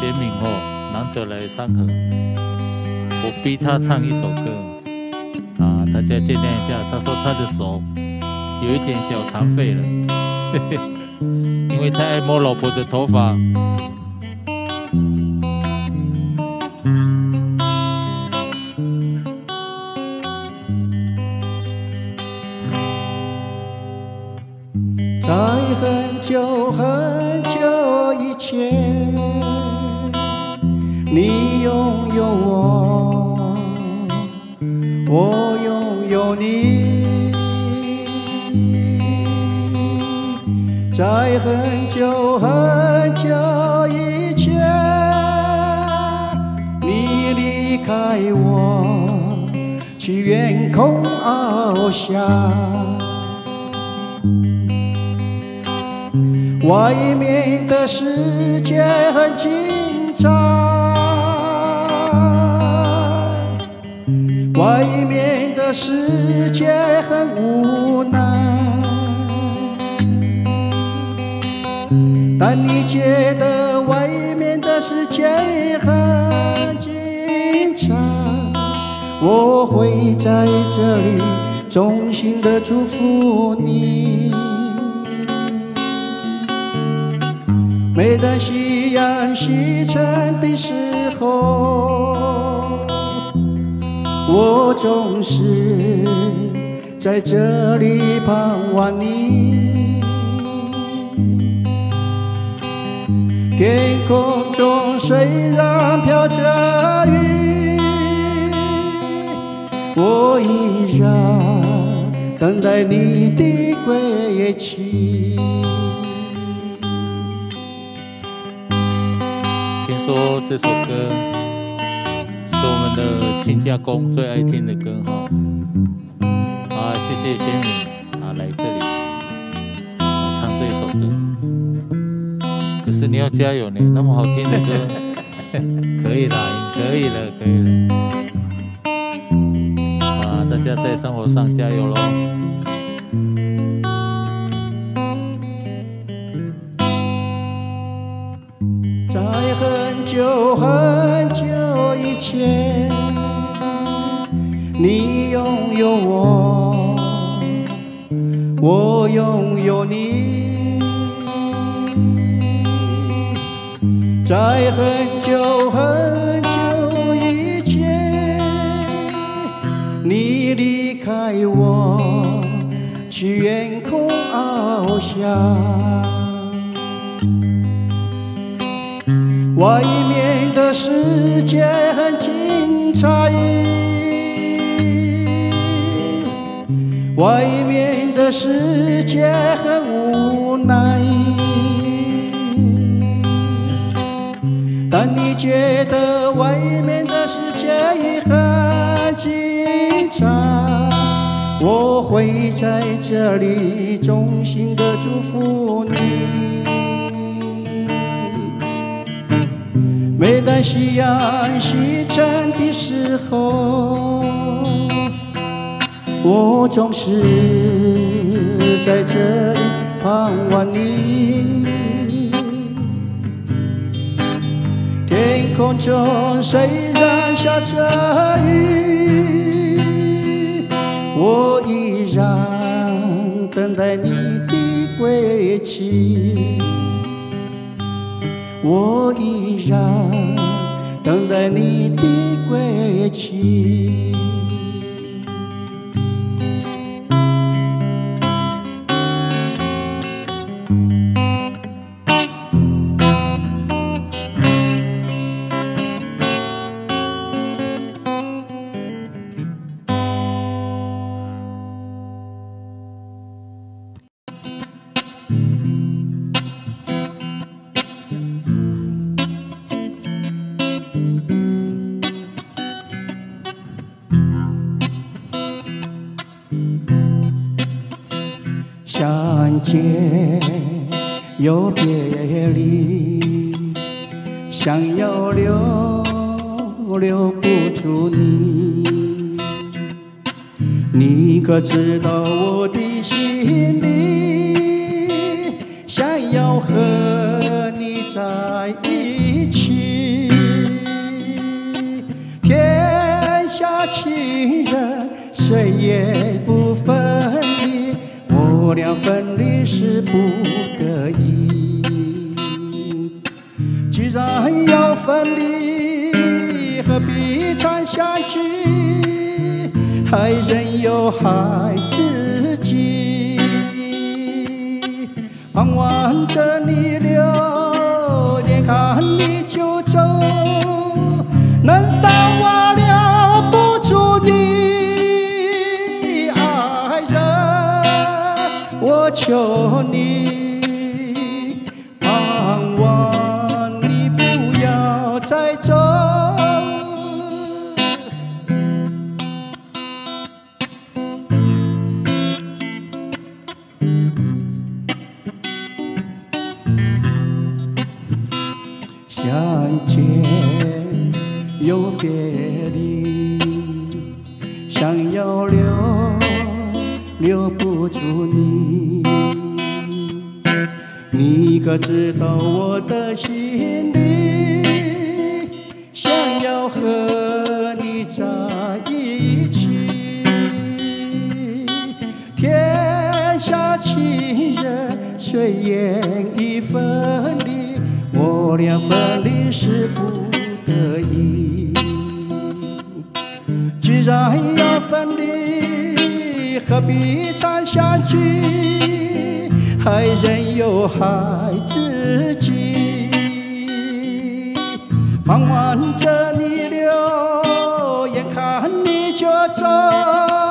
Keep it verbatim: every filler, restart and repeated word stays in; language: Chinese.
贤敏哦，难得来三河，我逼他唱一首歌啊，大家见谅一下。他说他的手有一点小残废了，嘿嘿，因为太爱摸老婆的头发。 在很久很久以前，你拥有我，我拥有你。在很久很久以前，你离开我，去远空翱翔。外面的世界很精彩，外面的世界很无奈，但你觉得外面的世界很精彩，我会在这里衷心的祝福你。每当夕阳西沉的时候，我总是在这里盼望你。天空中虽然飘着雨，我依然等待你的归期。 听说这首歌是我们的亲家公最爱听的歌哈，啊，谢谢贤敏啊来这里啊唱这一首歌，可是你要加油呢，那么好听的歌，可以啦，可以了，可以了，啊，大家在生活上加油咯。 在很久很久以前，你拥有我，我拥有你。在很久很久以前，你离开我，去远空翱翔。外面的世界很精彩，外面的世界很无奈，但你觉得外面的世界也很精彩，我会在这里衷心的祝福你。每当夕阳西沉的时候，我总是在这里盼望你。天空中虽然下着雨，我依然等待你的归期。我依然等待你的归期。相见又别离，想要留留不住你。你可知道我的心里，想要和你在一起。 谁也不分离，我俩分离是不得已。既然要分离，何必常相聚？害人又害自己，盼望着你留，眼看你就走，难道我留不住你？爱人，我求你，盼望你不要再走。相见又别离，想要留留不住你，你可知道我的心里，想要和你在一起。天下情人谁言已分离，我俩分离是不得已。既然要分离，何必常相聚？害人又害自己，盼望着你留，眼看你就走。